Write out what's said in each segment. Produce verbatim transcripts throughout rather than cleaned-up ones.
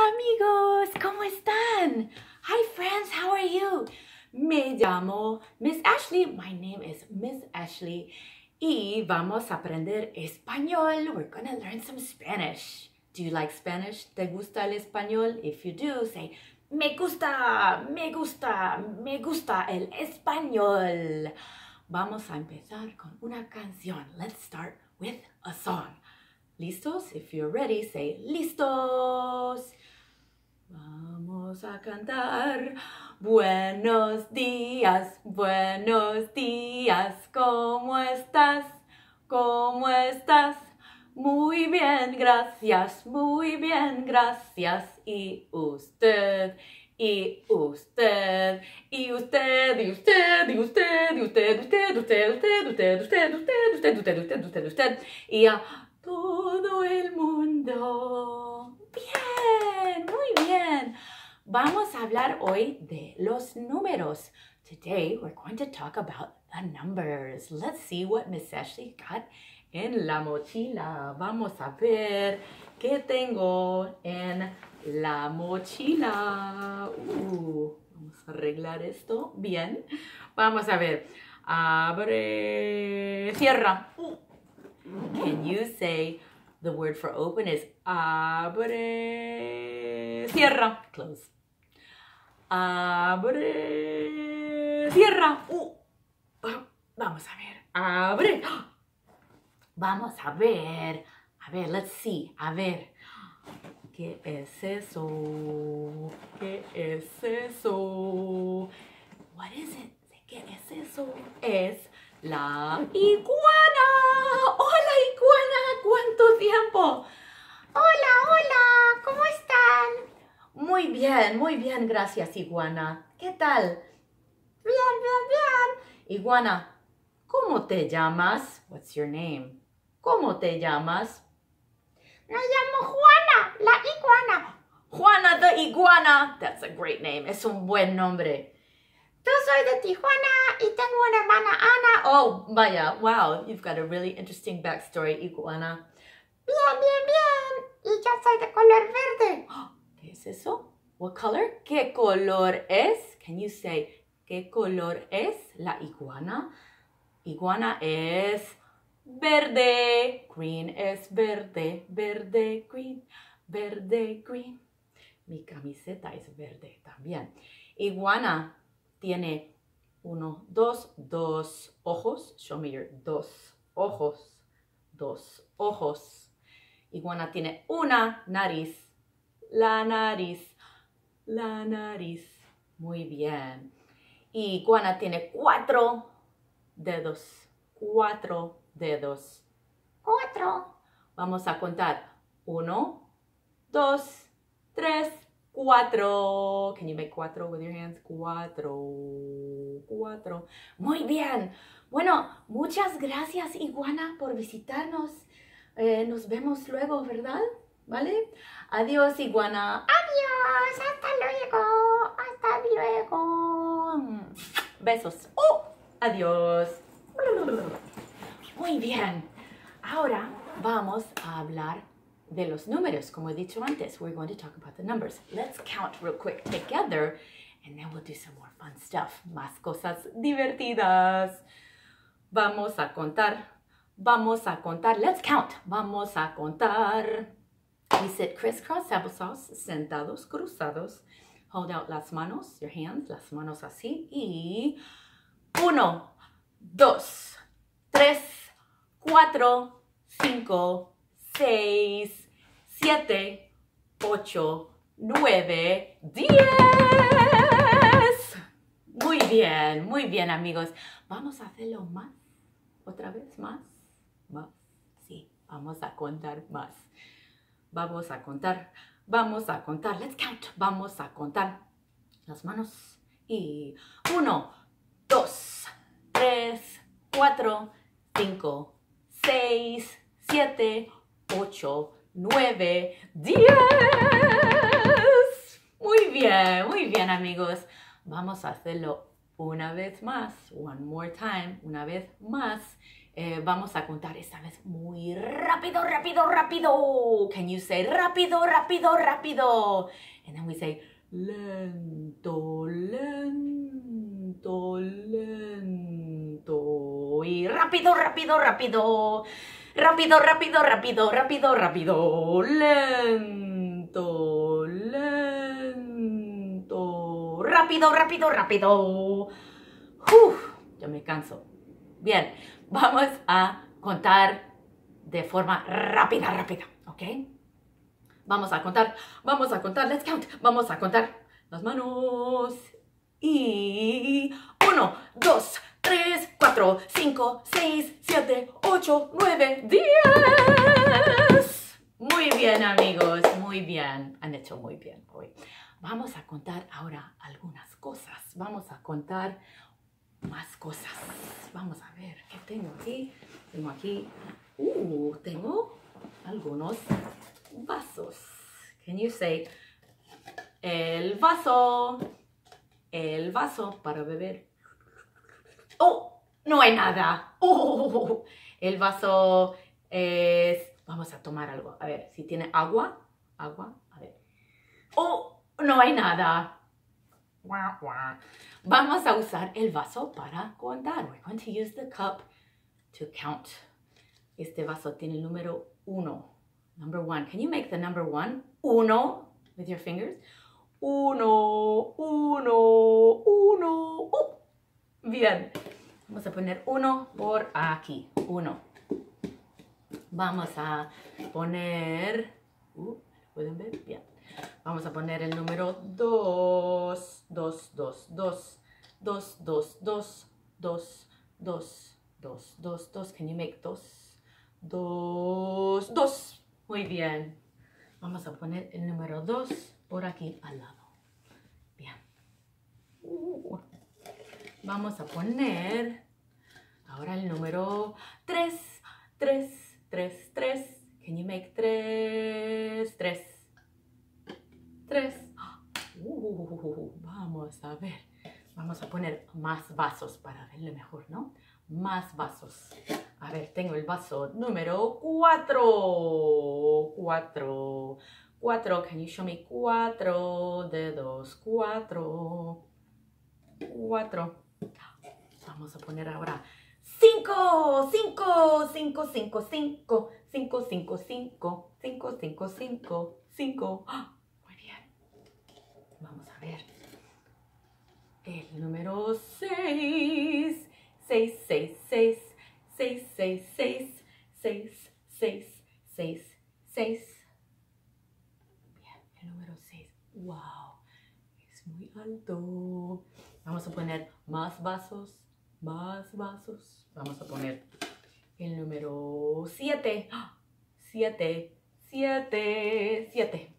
amigos, ¿cómo están? Hi friends, how are you? Me llamo Miss Ashley. My name is Miss Ashley. Y vamos a aprender español. We're gonna learn some Spanish. Do you like Spanish? ¿Te gusta el español? If you do, say, me gusta, me gusta, me gusta el español. Vamos a empezar con una canción. Let's start with a song. ¿Listos? If you're ready, say, listos. Vamos a cantar. Buenos días, buenos días. ¿Cómo estás? ¿Cómo estás? Muy bien, gracias, muy bien, gracias. Y usted, y usted, y usted, y usted, y usted, y usted, usted, usted, usted, usted, usted, usted, usted, usted, usted, usted, usted, y a todo el mundo. Bien, muy bien. Vamos a hablar hoy de los números. Today we're going to talk about the numbers. Let's see what Miss Ashley got en la mochila. Vamos a ver qué tengo en la mochila. Uh, vamos a arreglar esto bien. Vamos a ver. Abre, cierra. Uh. Can you say the word for open is abre, cierra, close. Abre, cierra. Uh. Vamos a ver. Abre. Vamos a ver. A ver, let's see. A ver. ¿Qué es eso? ¿Qué es eso? What is it? ¿Qué es eso? Es la iguana. ¡Hola, iguana! ¿Cuánto tiempo? Hola, hola, ¿cómo están? Muy bien, muy bien, gracias, iguana. ¿Qué tal? Bien, bien, bien. Iguana, ¿cómo te llamas? What's your name? ¿Cómo te llamas? Me llamo Juana, la iguana. Juana the iguana. That's a great name. Es un buen nombre. Yo soy de Tijuana y tengo una hermana Ana. Oh, vaya, wow, you've got a really interesting backstory, iguana. Bien, bien, bien. Y yo soy de color verde. ¿Qué es eso? What color? ¿Qué color es? Can you say, ¿qué color es la iguana? Iguana es verde. Green es verde. Verde, green. Verde, green. Mi camiseta es verde también. Iguana tiene uno, dos, dos ojos. Show me your dos ojos. Dos ojos. Iguana tiene una nariz. La nariz. La nariz. Muy bien. Iguana tiene cuatro dedos. Cuatro dedos. Cuatro. Vamos a contar. Uno, dos, tres, cuatro. Can you make cuatro with your hands? Cuatro. Cuatro. Muy bien. Bueno, muchas gracias, iguana, por visitarnos. Eh, nos vemos luego, ¿verdad? ¿Vale? Adiós, iguana. Adiós, hasta luego. Hasta luego. Besos. Oh, adiós. Muy bien. Ahora vamos a hablar de los números. Como he dicho antes, we're going to talk about the numbers. Let's count real quick together and then we'll do some more fun stuff. Más cosas divertidas. Vamos a contar. Vamos a contar. Let's count. Vamos a contar. We sit crisscross applesauce, sentados, cruzados. Hold out las manos, your hands, las manos así. Y uno, dos, tres, cuatro, cinco, seis, siete, ocho, nueve, diez. Muy bien, muy bien, amigos. Vamos a hacerlo más. Otra vez más. Más. Sí, vamos a contar más. Vamos a contar. Vamos a contar. Let's count. Vamos a contar las manos. Y uno, dos, tres, cuatro, cinco, seis, siete, ocho, nueve, diez. Muy bien, muy bien, amigos. Vamos a hacerlo una vez más. One more time. Una vez más. Eh, vamos a contar esta vez muy rápido, rápido, rápido. Can you say rápido, rápido, rápido? And then we say lento, lento, lento. Y rápido, rápido, rápido. Rápido, rápido, rápido, rápido, rápido. Lento, lento. Rápido, rápido, rápido. Uf, ya me canso. Bien, vamos a contar de forma rápida, rápida, ¿ok? Vamos a contar, vamos a contar, let's count. Vamos a contar las manos. Y uno, dos, tres, cuatro, cinco, seis, siete, ocho, nueve, diez. Muy bien, amigos, muy bien. Han hecho muy bien hoy. Vamos a contar ahora algunas cosas. Vamos a contar más cosas. Vamos a ver qué tengo aquí. Tengo aquí, uh, tengo algunos vasos. Can you say el vaso? El vaso para beber. Oh, no hay nada. Oh, el vaso es, vamos a tomar algo. A ver, si tiene agua, agua, a ver. Oh, no hay nada. Vamos a usar el vaso para contar. We're going to use the cup to count. Este vaso tiene el número uno. Number one. Can you make the number one? Uno with your fingers. Uno, uno, uno. Uh. Bien. Vamos a poner uno por aquí. Uno. Vamos a poner... Uh, ¿pueden ver? Bien. Vamos a poner el número dos, dos, dos, dos, dos, dos, dos, dos, dos, dos, dos, dos. Can you make dos? Dos, dos. Muy bien. Vamos a poner el número dos por aquí al lado. Bien. Uh. Vamos a poner ahora el número tres, tres, tres, tres. Can you make tres, tres? Tres. Uh, vamos a ver. Vamos a poner más vasos para verlo mejor, ¿no? Más vasos. A ver, tengo el vaso número cuatro. Cuatro. Cuatro. Can you show me cuatro dedos? Cuatro. Cuatro. Vamos a poner ahora cinco. Cinco. Cinco, cinco, cinco. Cinco, cinco, cinco. Cinco, cinco, cinco. Cinco. Vamos a ver. El número seis. Seis, seis, seis. Seis, seis, seis. Seis, seis, seis, seis. Bien, el número seis. Wow. Es muy alto. Vamos a poner más vasos. Más vasos. Vamos a poner el número siete. Siete. Siete. Siete.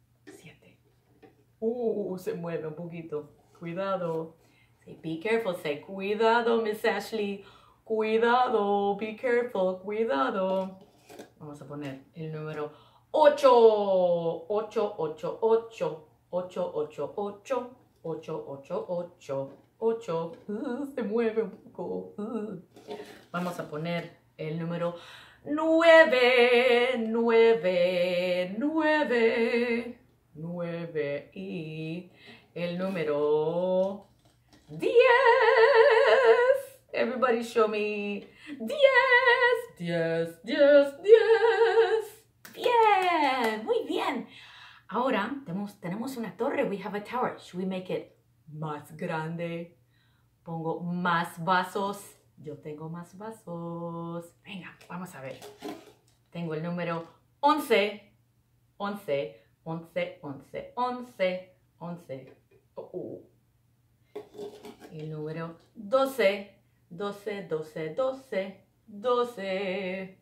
Uh, se mueve un poquito. Cuidado. Say, be careful. Say, cuidado, Miss Ashley. Cuidado. Be careful. Cuidado. Vamos a poner el número ocho. Ocho, ocho, ocho. Ocho, ocho, ocho. Ocho, ocho, ocho. Ocho. Uh, se mueve un poco. Uh. Vamos a poner el número nueve. Nueve. Nueve. nueve y el número diez. Everybody show me. diez. diez, diez, diez. Bien, muy bien. Ahora tenemos, tenemos una torre. We have a tower. Should we make it más grande? Pongo más vasos. Yo tengo más vasos. Venga, vamos a ver. Tengo el número once. once. Once, once, once, once. Oh, oh. El número doce, doce, doce, doce, doce.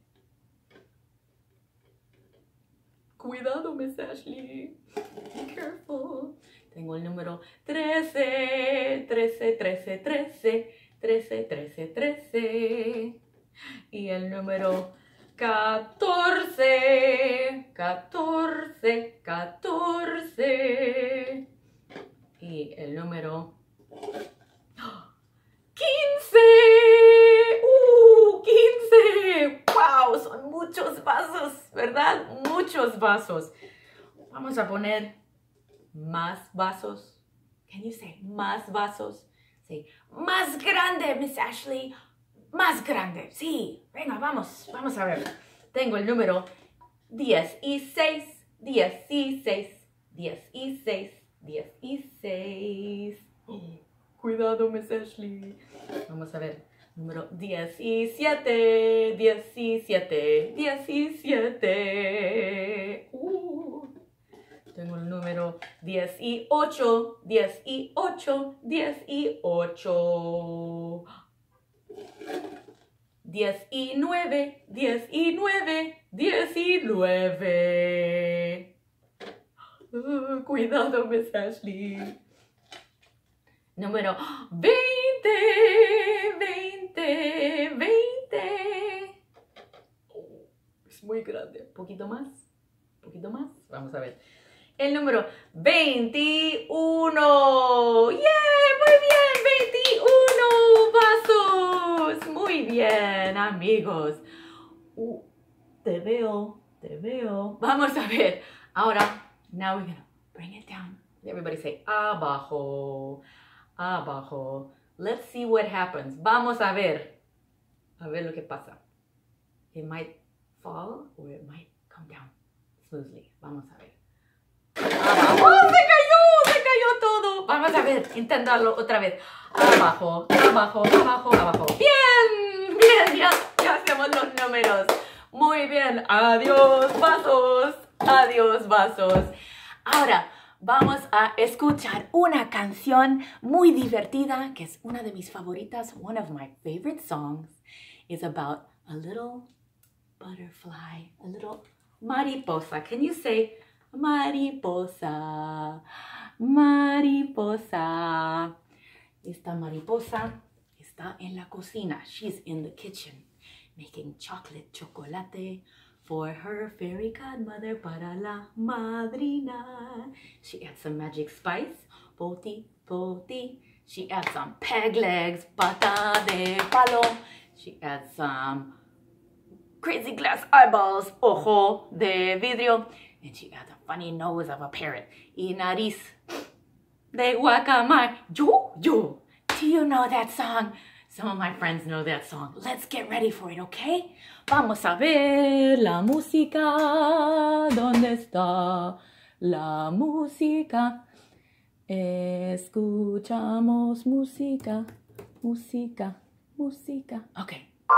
Cuidado, Miss Ashley. Be careful. Tengo el número trece, trece, trece, trece, trece, trece, trece. Y el número catorce, catorce, catorce. Y el número quince. Uh, quince. once. ¡Wow! Son muchos vasos, ¿verdad? Muchos vasos. Vamos a poner más vasos. Can you say más vasos? Say, más grande, Miss Ashley. Más grande. Sí. Venga, vamos. Vamos a ver. Tengo el número diez y seis. diez y seis. diez y seis. diez y seis. Oh, cuidado, Miss Ashley. Vamos a ver. Número diecisiete. diecisiete. diecisiete. Uh. Tengo el número dieciocho. dieciocho. dieciocho. diecinueve. diecinueve. diecinueve. Uh, cuidado, Miss Ashley. Número veinte. veinte. veinte. Oh, es muy grande. Un poquito más. Un poquito más. Vamos a ver. El número veintiuno. ¡Yeah! Muy bien. veintiuno vasos. Muy bien, amigos. Uh, te veo. Te veo. Vamos a ver. Ahora. Now we're gonna bring it down. Everybody say abajo, abajo. Let's see what happens. Vamos a ver. A ver lo que pasa. It might fall or it might come down smoothly. Vamos a ver. Abajo. ¡Oh, se cayó! Se cayó todo. Vamos a ver. Intentarlo otra vez. Abajo, abajo, abajo, abajo. Bien, bien. Ya, ya hacemos los números. Muy bien. Adiós, vasos. Adiós, vasos. Ahora vamos a escuchar una canción muy divertida que es una de mis favoritas. One of my favorite songs is about a little butterfly, a little mariposa. Can you say mariposa? Mariposa. Esta mariposa está en la cocina. She's in the kitchen making chocolate, chocolate for her fairy godmother, para la madrina. She adds some magic spice, poti, poti. She adds some peg legs, pata de palo. She adds some crazy glass eyeballs, ojo de vidrio. And she adds a funny nose of a parrot, y nariz de guacamole. Yo, yo. Do you know that song? Some of my friends know that song. Let's get ready for it, okay? Vamos a ver la música. ¿Dónde está la música? Escuchamos música, música, música. Ok.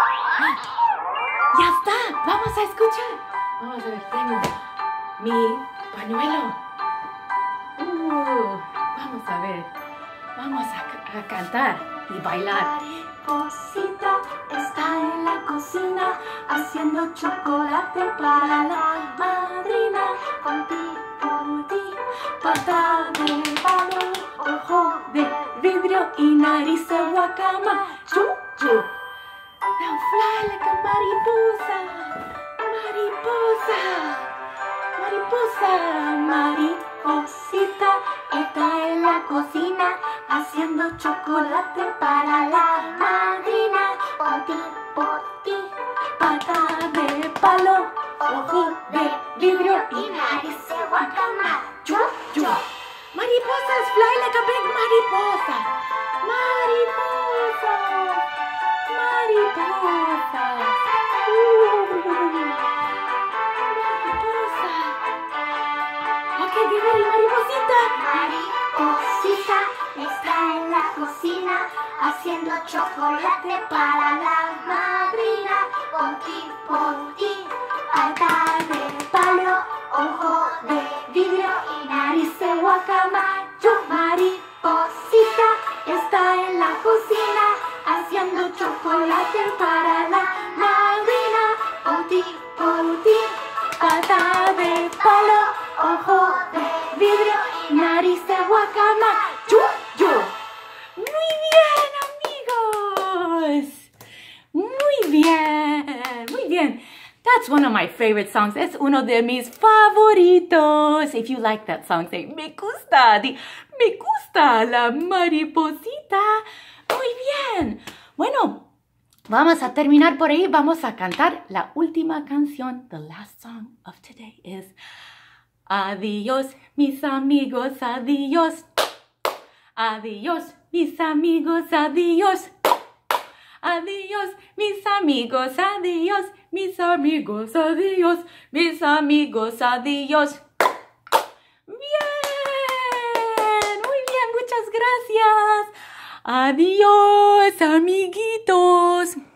¡Ya está! Vamos a escuchar. Vamos a ver, tengo mi pañuelo. Uh, vamos a ver. Vamos a, a cantar y bailar. Mariposita está en la cocina haciendo chocolate para la madrina. Por ti, por ti, pata de palo, ojo de vidrio y nariz de guacama. Chu, chu. Now fly like a mariposa, mariposa, mariposa, mariposita está en la cocina haciendo chocolate para la madrina. Por ti, por ti, pata de palo, ojo de vidrio y nariz de guacama. Chu, chu. Mariposas fly like a big mariposa. Mariposa, mariposa. Mariposa. Okay, get ready, mariposita. Mariposita está en la cocina haciendo chocolate para la madrina. Por ti, por ti, pata de palo, ojo de vidrio y nariz de guacama. Yo, mariposita está en la cocina haciendo chocolate para la madrina. Por ti, por ti, pata de palo, ojo de vidrio y nariz de guacama. Yo, yo. Muy bien, amigos. Muy bien, muy bien. That's one of my favorite songs. Es uno de mis favoritos. If you like that song, say, me gusta. Di, me gusta la mariposita. Muy bien. Bueno, Vamos a terminar por ahí. Vamos a cantar la última canción. The last song of today is adiós, mis amigos, adiós. Adiós, mis amigos, adiós. Adiós, mis amigos, adiós. Mis amigos, adiós. Mis amigos, adiós. Bien, muy bien, muchas gracias. Adiós, amiguitos.